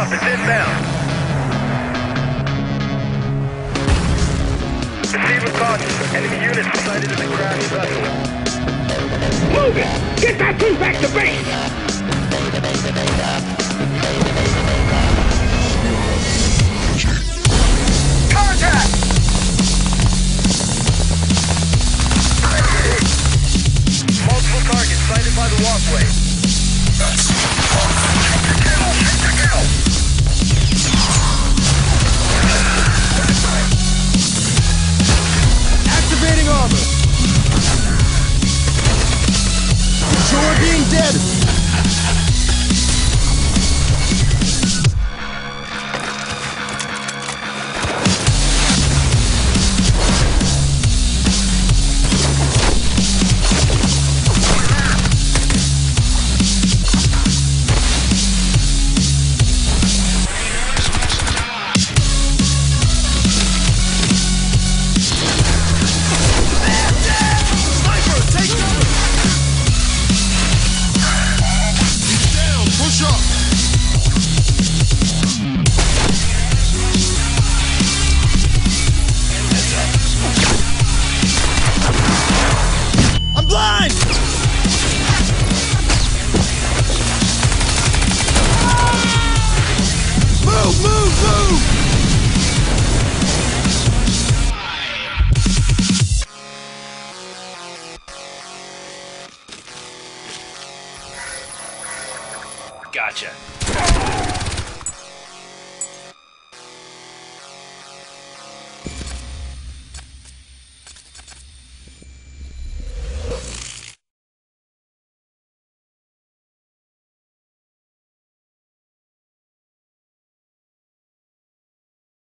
up. It's inbound. Proceed with caution. Enemy units sighted in the crashed vessel. Move it! Get that thing back to base! Contact! Multiple targets sighted by the walkway. Activating armor. Enjoy being dead. Move!